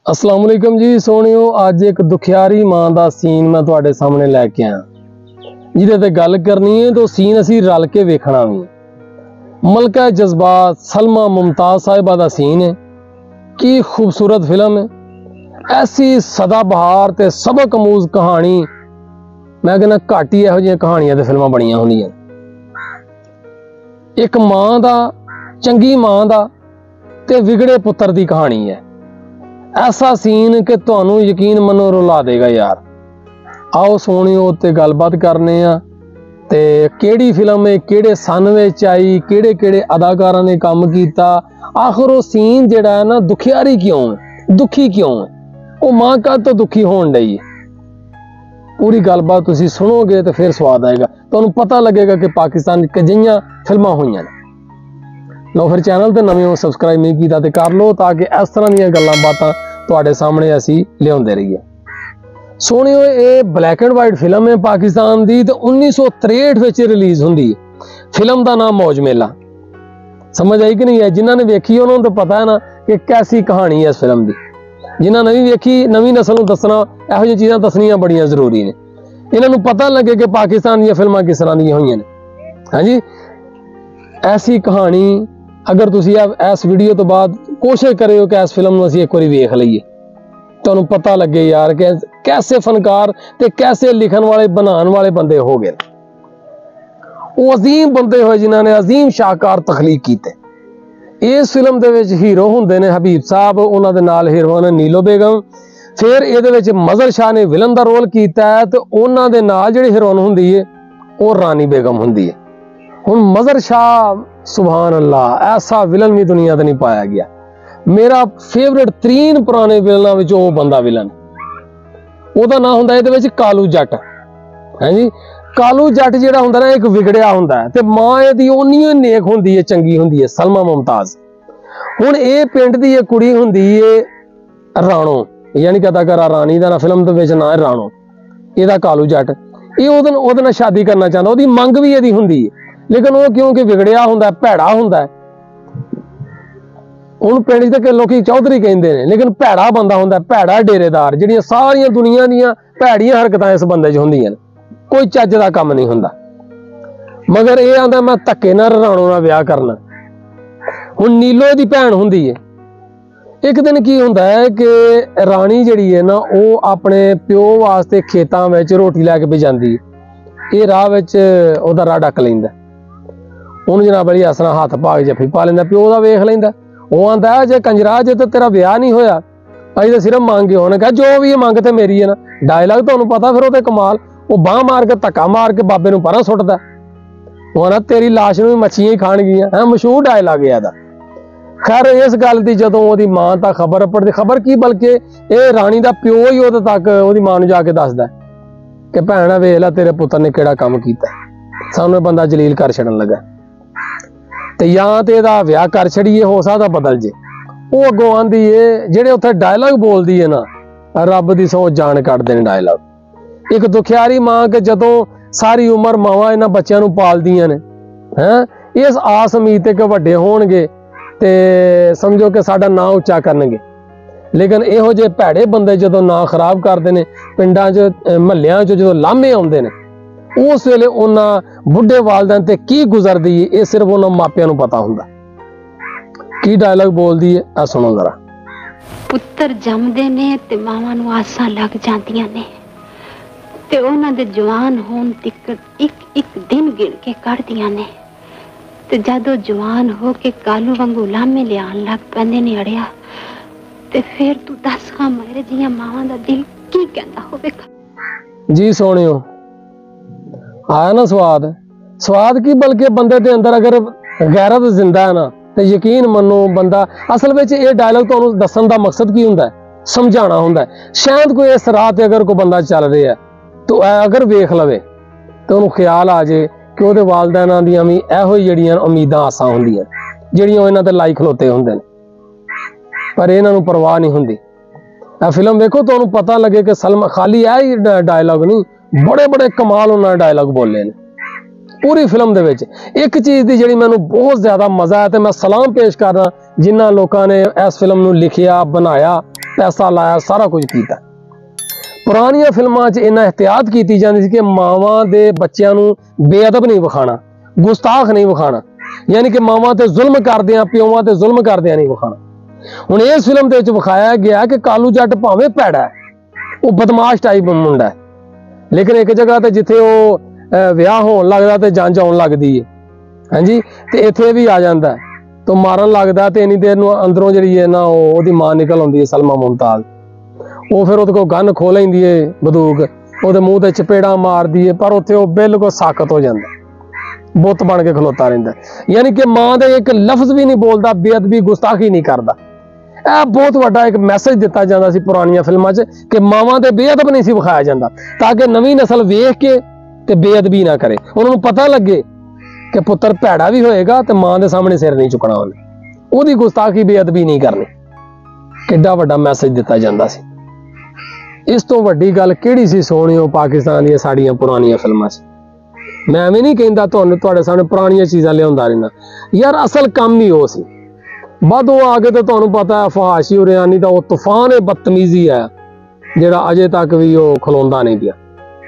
अस्सलाम वालेकुम जी सोहणियो, अज एक दुखियारी मां का सीन मैं तुहाडे सामने लैके आया जिहदे ते गल करनी है। तो सीन असी रल के वेखना भी। मलका जज्बात सलमा मुमताज साहिबा का सीन है। की खूबसूरत फिल्म है। ऐसी सदाबहार ते सबक अमूज कहानी मैं कहना घट ही इहो जिहियां कहानियां ते फिल्मां बणियां होंदियां। एक मां दा, चंगी मां दा ते विगड़े पुत्र की कहानी है। ऐसा सीन कि तुहानू यकीन मनो रुला देगा यार। आओ सोहणियो ते गलबात करने आ ते केड़ी फिल्म है, केड़े सन विच आई, केड़े केड़े अदाकारां ने काम कीता, आखिर वो सीन जिहड़ा है ना दुखियारी क्यों है, दुखी क्यों है, वो मां कद तो दुखी होण डई है। पूरी गलबात तुसीं सुनोगे तो फिर स्वाद आएगा, तुहानू पता लगेगा कि पाकिस्तान किजियां फिल्मां होईयां ने। लो फिर चैनल ते नवे हो सबसक्राइब नहीं किया तो कर लो, ताकि इस तरह दी गल्लां बातां तुहाडे सामने असी लियाउंदे रहिए। सोहणियो ये ब्लैक एंड वाइट फिल्म है पाकिस्तान दी, तो 1963 विच रिलीज हुंदी। फिल्म का नाम मौज मेला। समझ आई कि नहीं है? जिन्होंने वेखी उन्होंने तो पता है ना कि कैसी कहानी है इस फिल्म की। जिन्हें नहीं वेखी, नवी नस्ल नूं दसना इहो जिही चीज़ां दसनियां बड़ियां जरूरी ने। इन्हां नूं पता लगे कि पाकिस्तान दी फिल्मां किस तरह दी होईयां ने। हाँ जी, ऐसी कहानी अगर तुसीं इस वीडियो तो बाद कोशिश करियो कि इस फिल्म नूं असीं एक बारी वेख लईए, तुहानूं पता लगे यार कि कैसे फनकार ते कैसे लिखण वाले बनाने वाले बंदे हो गए। वो अजीम बंदे होए जिन्हां ने अजीम शाहकार तखलीक कीते। इस फिल्म दे विच हीरो हुंदे ने हबीब साहब, उन्हां दे नाल हीरोइन है नीलो बेगम। फिर इहदे विच मजर शाह ने विलन दा रोल कीता है, तो उन्हां दे नाल जिहड़ी हीरोइन हुंदी है वो रानी बेगम हुंदी है। हुण मजर शाह सुभान अल्लाह, ऐसा विलन भी दुनिया ते नहीं पाया गया। मेरा फेवरेट तरीन पुराने विलनां विच वो बंदा विलन, ओहदा नाम हुंदा इहदे विच कालू जट। है जी, कालू जट जिहड़ा हुंदा ना एक विगड़िया हुंदा है, ते मां इहदी उन्नी ही नेक हुंदी है, चंगी हुंदी है, सलमा मुमताज। हुण इह पिंड दी इह कुड़ी हुंदी है राणो, यानी कि अदाकारा रानी दा ना फिल्म दे विच नाम है राणो। इहदा कालू जट इह ओहदे नाल शादी करना चाहंदा, ओहदी मंग भी इहदी हुंदी है, लेकिन वो क्योंकि विगड़िया हुंदा, भैड़ा हुंदा। हुण पिंड दे लोकी चौधरी कहंदे ने, लेकिन भैड़ा बंदा हुंदा, भैड़ा डेरेदार। जिहड़ियां सारियां दुनिया दीयां भैड़ियां हरकतां इस बंदे च हुंदियां ने, कोई चज दा कम नहीं हुंदा। मगर यह आंदा मैं धक्के नाल राणो नाल विआह करना। हुण नीलो दी भैण हुंदी है। एक दिन की हुंदा है कि रानी जिहड़ी है ना वो अपने प्यो वास्ते खेतां विच रोटी लैके भी जांदी है। ये राह विच ओहदा राह डक लैंदा। उन्हें जनाब अली असना हाथ भाग जफ्फी पा लेंदा, प्यो दा वेख लेंदा। वो आंदा है जे कंजरा जे तो तेरा विआह नहीं होया, अजे तो सिर्फ मंग। उन्हें कहा जो भी है मंग तो मेरी है ना। डायलॉग तुहानूं पता फिर वो कमाल। वो बांह मार के धक्का मार के बाबे नूं परां सुट्टदा। वो आंदा तेरी लाश नूं मच्छियां ही खाणगियां। है मशहूर डायलॉग है इहदा। खैर इस गल की जदों ओहदी मां तक खबर पड़दी, खबर की बल्कि ये रानी दा प्यो ही उहदे तक ओहदी मां नूं जाके दसदा कि भैण वेख लै तेरे पुत्तर ने किहड़ा काम कीता, सानूं बंदा जलील कर छड्डण लगा। ते या तो यदा विआह कर छड़िए, हो सकदा बदल जे। वो अगों आंदी है जिहड़े उत्थे डायलॉग बोलदी है ना, रब दी सौ जान कढदे ने डायलॉग। एक दुखियारी मां के जदों सारी उम्र मावां इन्हां बच्चियां नूं पालदियां ने, हैं इस आस उम्मीद ते कि वड्डे होणगे ते समझो कि साडा नां उच्चा करनगे। लेकिन इहो जे भैड़े बंदे जदों नां खराब करदे ने, पिंडां च महल्लियां च जदों लामे आउंदे ने, उस वेले उन्हां बुढ़े वालदैन ते की गुजरदी है ये सिर्फ उन्हां मापियां नूं पता हुंदा। की डायलॉग बोलदी है आ सुनो जरा। पुत्तर जमदे ने ते मावां नूं आसां लग जांदियां ने, ते उन्हां दे जवान होण तिक एक एक दिन गिण के कढदियां ने, ते जदों जवान हो के कालू वांगू लामे लियाण लग पैंदे ने अड़िया, ते फिर तू दस खां मेरे जियां मावां दा दिल की कहंदा होवेगा। जी सोहणियो, आया ना स्वाद। स्वाद की बल्कि बंदे के अंदर अगर गैरत जिंदा है ना, तो यकीन मनो बंदा असल में ये डायलॉग तो दसन का मकसद की हुंदा है, समझाना हुंदा है। शायद कोई इस राह ते अगर कोई बंदा चल रहा है तो अगर वेख लवे तो उन्हें ख्याल आ जाए कि वो वालदैन दियां भी इहो जिहड़ियां उम्मीदां आसां हुंदियां जिहड़ियां इन्हां ते लाई खलोते हुंदे ने, पर इन्हां नूं परवाह नहीं हुंदी। फिल्म वेखो तो पता लगे कि सलमा खाली है डायलॉग नहीं, बड़े बड़े कमाल उन्होंने डायलॉग बोले ने पूरी फिल्म दे विच। एक चीज़ की जिहड़ी मैनूं बहुत ज़्यादा मज़ा है, तो मैं सलाम पेश करना जिन्हां लोकां ने इस फिल्म नूं लिखिया बनाया पैसा लाया, सारा कुछ किया। पुरानियां फिल्मां 'च इन्ना एहतियात की जाती थी कि मावां दे बच्चों नूं बेअदब नहीं विखाना, गुस्ताख नहीं विखाना, यानी कि मावां ते जुल्म करदियां प्योवां ते जुल्म करदियां नहीं विखाना। हुण इस फिल्म दे विच विखाया गया कि कालू जट भावें भैड़ा है, वो बदमाश टाइप मुंडा है, लेकिन एक जगह ते जिथे वो विआह होण लगदा ते जंज आउण लगदी है, हाँ जी, ते इत्थे भी आ जांदा है, तो मारन लगदा ते इन्नी देर नूं अंदरों जिहड़ी है ना ओहदी मां निकल आउंदी है सलमा मुमताज, वो फिर उहदे कोल गन खोह लैंदी है बंदूक, उहदे मूँह ते चपेड़ा मारदी है, पर उत्थे वो बिल्कुल साकत हो जांदा, बुत बन के खलोता रहिंदा, यानी कि मां दे एक लफ्ज भी नहीं बोलदा, बेअदबी गुस्ताखी नहीं करदा। यह बहुत वड्डा एक मैसेज दिता जाता सी पुरानियां फिल्मां 'च कि मावां ते बेअदब नहीं सी विखाया जाता, ताकि नवीं नस्ल वेख के ते बेअदबी ना करे, उन्होंने पता लगे कि पुत्र भैड़ा भी होएगा तो मां दे सामने सिर नहीं चुकना, उन्हें ओहदी गुस्ताखी बेअदबी नहीं करनी। किड्डा वड्डा मैसेज दिता जाता सी। इस तो वड्डी गल किहड़ी सी सोहणियो पाकिस्तान दी साड़ियां पुरानियां फिल्मां 'च। मैं एवें नहीं कहंदा तुहाडे सामने पुरानियां चीज़ां लिआउंदा रहना यार, असल काम ही वो सी। बदों आगे तो तुहानूं पता है फहाशी और रियानी का वो तूफान है, बदतमीजी है जिहड़ा अजे तक भी वो खलोंदा नहीं पिया,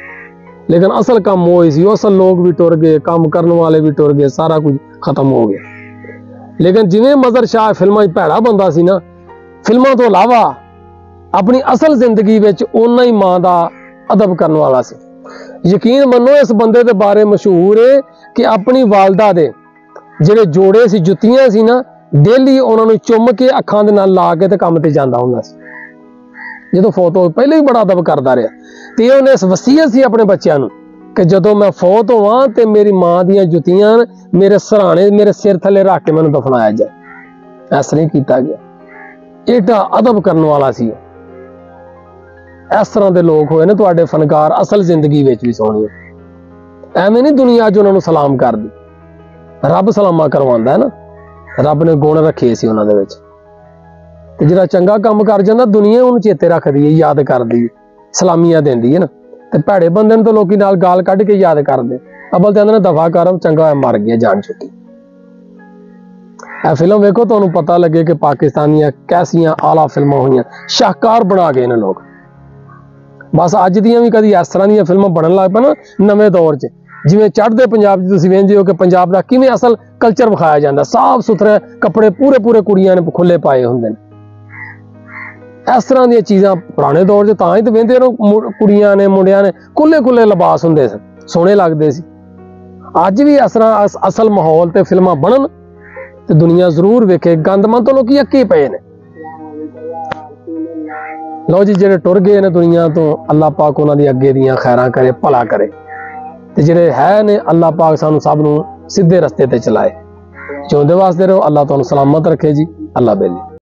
लेकिन असल काम वो ही सी। असल लोग भी टुर गए, काम करने वाले भी टुर गए, सारा कुछ खत्म हो गया। लेकिन जिवें मजर शाह फिल्मां भैड़ा बंदा सी ना, फिल्मां तो इलावा अपनी असल जिंदगी विच उन्ना ही मां दा अदब करने वाला सी। यकीन मनो इस बंदे दे बारे मशहूर है कि अपनी वालदा दे जिहड़े जोड़े सी जुत्तियां सी ना, डेली उन्होंने चुम के अखां दे नाल ला के ते काम ते जांदा हुंदा सी। जदों फौत हो पहले ही बड़ा अदब करदा रहा, ते उन्हें इस वसीयत सी अपने बच्चों नूं कि जदों मैं फौत होवां ते मेरी मां दियां जुत्तियां मेरे सराणे मेरे सिर थले रख के मैनूं दफनाया जाए। ऐसा नहीं किया गया, एडा अदब करने वाला सी। इस तरह के लोग होए ने तुहाडे फनकार असल जिंदगी विच भी सोहणे, एवें नहीं दुनिया अज उन्हां नूं सलाम करदी, रब सलामा करवांदा है ना, रब ने गुण रखे सी उन्हां दे विच, ते जिहड़ा चंगा काम कर जांदा दुनिया उहनूं चेते रखदी है, याद करदी है, सलामियां देंदी है ना, ते भैड़े बंदे नूं तो लोकी नाल गाल कढ के याद करदे, अबल ते आंदे ने दफा कर, चंगा होया मर गया, जान छुट्टी। यह फिल्म वेखो तुहानूं पता लगे कि पाकिस्तानियां कैसियां आला फिल्मां होईयां, शाहकार बना गए ने लोग। बस अज दियां भी कदी इस तरह दियां फिल्मां बनन लग पए ना नवें दौर 'च, जिवें चढ़दे पंजाब 'च तुसीं वेंदे हो कि पंजाब दा किवें असल कल्चर विखाया जाता, साफ सुथरे कपड़े पूरे पूरे कुड़ियां ने खुले पाए होंदे ने। इस तरह दी चीज़ां पुराने दौर 'च तां ही तो वेंदे कुड़ियां ने मुंडियां ने खुले खुले लिबास हुंदे सन, सोहणे लगदे सी। अज भी इस तरह असल माहौल ते फिल्मां बनन ते दुनिया जरूर वेखे। गंदमंद तो लोग अक्के पे ने। लो जी, जेडे टुर गए ने दुनिया तो अल्लाह पाक उन्हां दी अगे दियां खैरां करे, भला करे, ते जेडे है ने अल्लाह पाक सानू सब नूं सीधे रस्ते ते चलाए। जिउंदे वास्ते रहो, अल्लाह तुहानूं सलामत रखे जी। अल्लाह बेली।